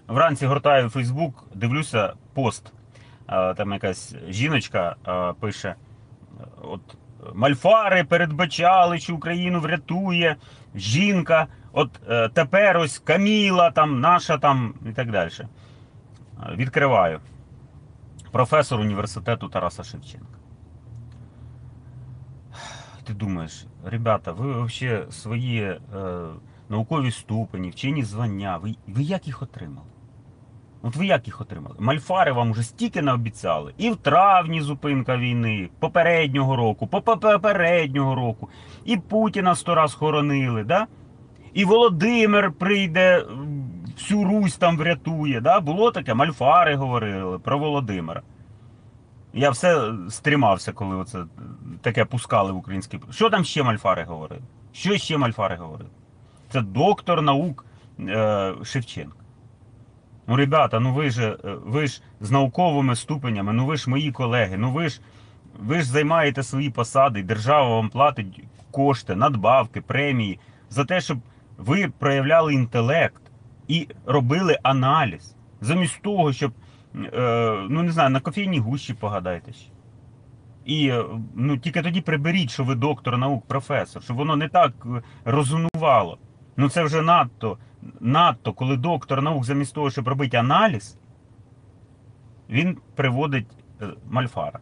Вранці гортаю Фейсбук, дивлюся пост. Там якась жіночка пише: от Мальфари передбачали, що Україну врятує жінка. От тепер ось Каміла, там наша там і так далі. Відкриваю. Професор університету Тараса Шевченка. Ти думаєш, ребята, ви взагалі свої наукові ступені, вчені звання, ви як їх отримали? От ви як їх отримали? Мальфари вам уже стільки наобіцяли. І в травні зупинка війни, попереднього року, попереднього року. І Путіна 100 раз хоронили, да? І Володимир прийде, всю Русь там врятує. Да? Було таке, мальфари говорили про Володимира. Я все стримався, коли оце таке пускали в український. Що там ще мальфари говорили? Що ще мальфари говорили? Це доктор наук Шевченка. Ну, ребята, ну ви ж з науковими ступенями, ну ви ж мої колеги, ну ви ж займаєте свої посади, і держава вам платить кошти, надбавки, премії за те, щоб ви проявляли інтелект і робили аналіз. Замість того, щоб, ну не знаю, на кофейній гущі погадайте ще. І ну, тільки тоді приберіть, що ви доктор наук, професор, щоб воно не так розумувало. Ну це вже надто, коли доктор наук замість того, щоб робити аналіз, він приводить мальфара.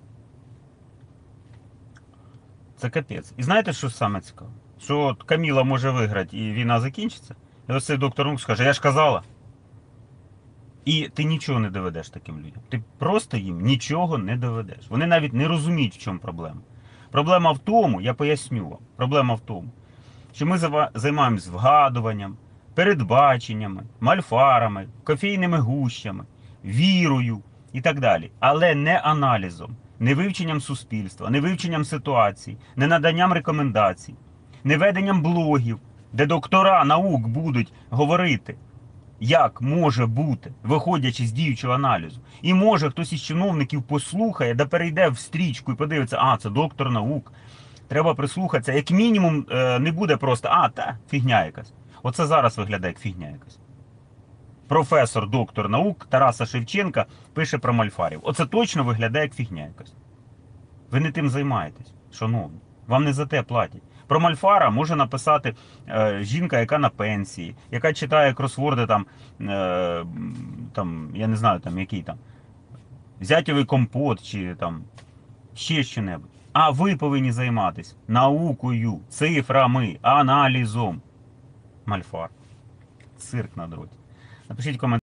Це капець. І знаєте, що саме цікаве? Що от Каміла може виграти і війна закінчиться, і ось цей доктор наук скаже: я ж казала. І ти нічого не доведеш таким людям. Ти просто їм нічого не доведеш. Вони навіть не розуміють, в чому проблема. Проблема в тому, я поясню вам, проблема в тому, що ми займаємось вгадуванням, передбаченнями, мальфарами, кофейними гущами, вірою і так далі. Але не аналізом, не вивченням суспільства, не вивченням ситуацій, не наданням рекомендацій, не веденням блогів, де доктора наук будуть говорити, як може бути, виходячи з діючого аналізу. І може хтось із чиновників послухає, да перейде в стрічку і подивиться: а, це доктор наук. Треба прислухатися. Як мінімум не буде просто: а, та, фігня якась. Оце зараз виглядає як фігня якась. Професор, доктор наук Тараса Шевченка пише про мальфарів. Оце точно виглядає як фігня якась. Ви не тим займаєтесь, шановні. Вам не за те платять. Про мальфара може написати жінка, яка на пенсії, яка читає кросворди там, я не знаю, там який там, зятєвий компот чи там ще що-небудь. А ви повинні займатися наукою, цифрами, аналізом. Мальфар. Цирк на дроті. Напишіть коментар.